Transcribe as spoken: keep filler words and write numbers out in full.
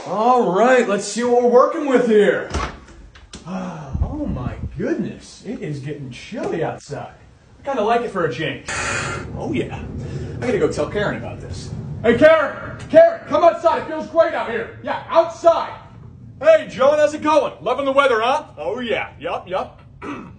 All right, let's see what we're working with here. Oh my goodness, it is getting chilly outside. I kind of like it for a change. Oh yeah, I gotta go tell Karen about this. Hey Karen, Karen, come outside, it feels great out here. Yeah, outside. Hey John, how's it going? Loving the weather, huh? Oh yeah, yup, yup.